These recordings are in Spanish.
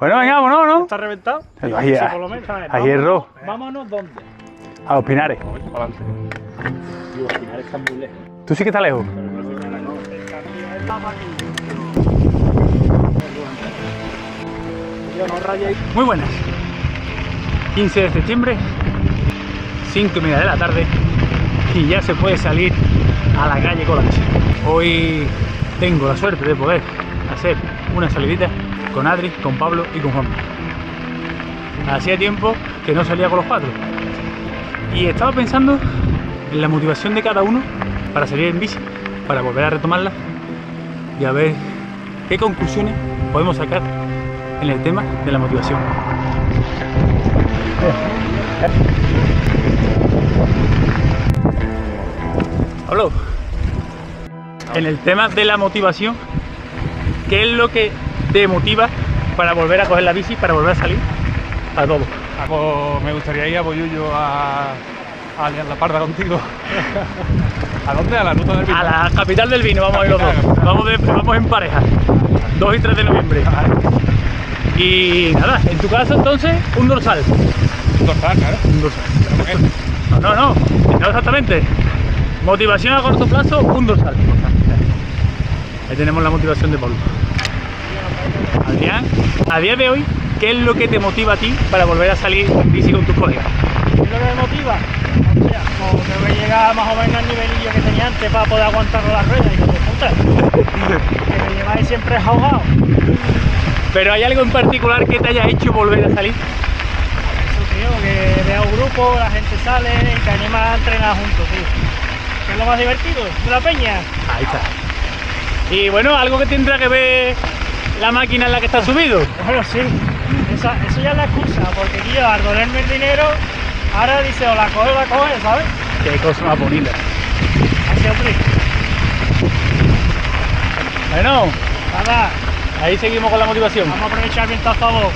Bueno, venga, vámonos, ¿no? ¿Está reventado? Ahí, Sí, por lo menos. a hierro. Vámonos, ¿dónde? A los Pinares. Para adelante. Digo, al final están muy lejos. Tú sí que estás lejos. Pero no es nada, no. Está arriba es la máquina. Yo no rayéis. Muy buenas. 15 de septiembre, 5:30 de la tarde, y ya se puede salir a la calle con la bici. Hoy tengo la suerte de poder hacer una salidita con Adri, con Pablo y con Juan. Hacía tiempo que no salía con los cuatro y estaba pensando en la motivación de cada uno para salir en bici, para volver a retomarla y a ver qué conclusiones podemos sacar en el tema de la motivación. Pablo, en el tema de la motivación, ¿qué es lo que te motiva para volver a coger la bici, para volver a salir a todo? Me gustaría ir a Boyullo a liar la parda contigo. ¿A dónde? A la ruta del vino. A la capital del vino, vamos a ir los dos. Vamos en pareja, 2 y 3 de noviembre. Y nada, en tu caso entonces, un dorsal. Un dorsal, claro. Un dorsal. No exactamente. Motivación a corto plazo, un dorsal. Ahí tenemos la motivación de Pablo. Adrián, a día de hoy, ¿qué es lo que te motiva a ti para volver a salir en bici con tus colegas? ¿Qué es lo que me motiva? O sea, como tengo que llegar más o menos al nivelillo que tenía antes para poder aguantar las ruedas y que me lleváis siempre ahogado. ¿Pero hay algo en particular que te haya hecho volver a salir? Eso, tío, que veo un grupo, la gente sale y te anima a entrenar juntos, tío. ¿Qué es lo más divertido de la peña? Ahí está. Y bueno, algo que tendrá que ver la máquina en la que estás subido. Bueno, sí, eso ya es la excusa, porque tío, al dolerme el dinero, ahora dice o la coge, ¿sabes? Qué cosa más bonita. Así, hombre. Bueno, Nada, ahí seguimos con la motivación. vamos a aprovechar el viento a favor.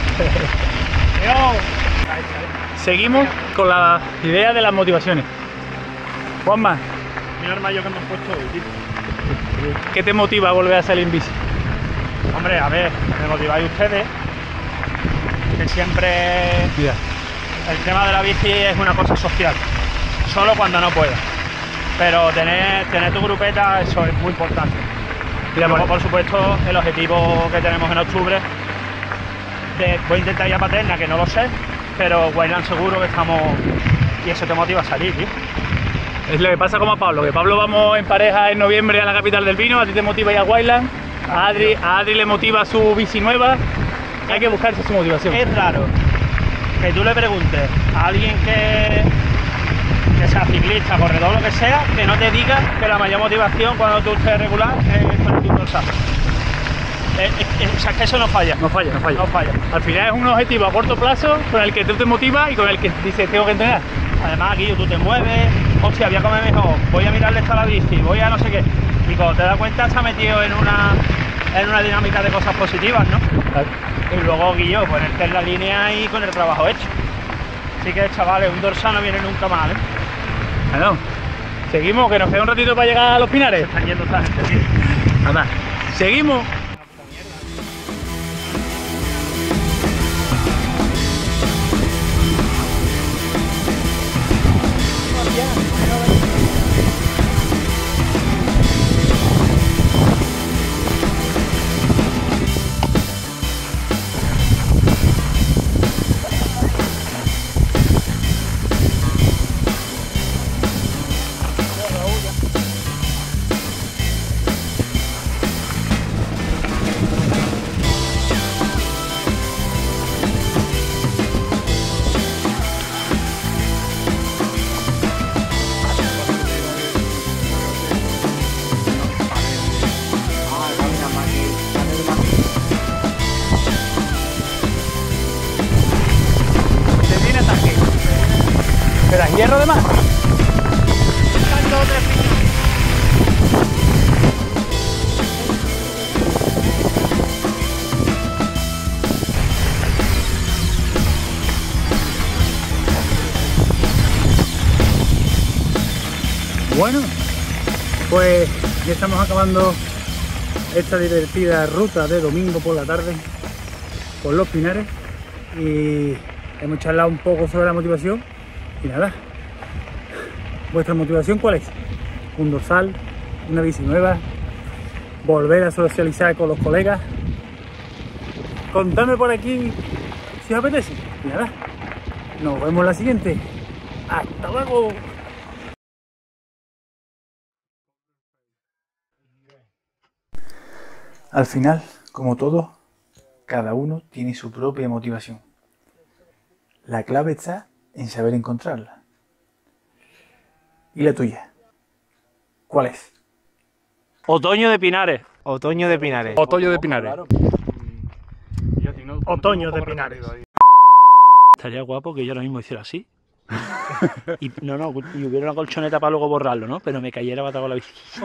Seguimos con la idea de las motivaciones. Juanma, Mira el mayo que hemos puesto hoy, tío. ¿qué te motiva a volver a salir en bici? Hombre, a ver, me motiváis ustedes, que siempre Mira, el tema de la bici es una cosa social, solo cuando no puedas. Pero tener tu grupeta, eso es muy importante. Y luego, por supuesto, el objetivo que tenemos en octubre, voy a intentar ir a Paterna, que no lo sé, pero Wayland seguro que estamos, y eso te motiva a salir, tío. es lo que pasa como a Pablo, que Pablo vamos en pareja en noviembre a la capital del vino, a ti te motiva ir a Wayland, a Adri le motiva su bici nueva, hay que buscarse su motivación. Es raro que tú le preguntes a alguien que sea ciclista, corredor, lo que sea, que no te diga que la mayor motivación cuando tú estés regular es ponerte un dorsal. O sea, que eso no falla. No falla. Al final es un objetivo a corto plazo con el que tú te motivas y con el que dices tengo que entrenar. Además, aquí tú te mueves, hostia, voy a comer mejor, voy a mirarle esto a la bici, voy a no sé qué. Y cuando te das cuenta, estás metido en una dinámica de cosas positivas, ¿no? Claro. Y luego, Guillo, ponerte en la línea y con el trabajo hecho. Así que, chavales, un dorsal no viene nunca mal, ¿eh? Bueno, seguimos, que nos queda un ratito para llegar a los Pinares. Están yendo esta gente, tío. Nada, seguimos. ¿Hierro de más? Bueno, pues ya estamos acabando esta divertida ruta de domingo por la tarde por los Pinares y hemos charlado un poco sobre la motivación y nada. ¿Vuestra motivación cuál es? ¿Un dorsal? ¿Una bici nueva? ¿Volver a socializar con los colegas? Contadme por aquí si os apetece. Y nada, nos vemos en la siguiente. ¡Hasta luego! Al final, como todo, cada uno tiene su propia motivación. La clave está en saber encontrarla. ¿Y la tuya? ¿Cuál es? Otoño de Pinares. Otoño de Pinares. Otoño de Pinares. Otoño de Pinares. Estaría guapo que yo ahora mismo hiciera así. Y hubiera una colchoneta para luego borrarlo, ¿no? Pero me cayera batado con la bici.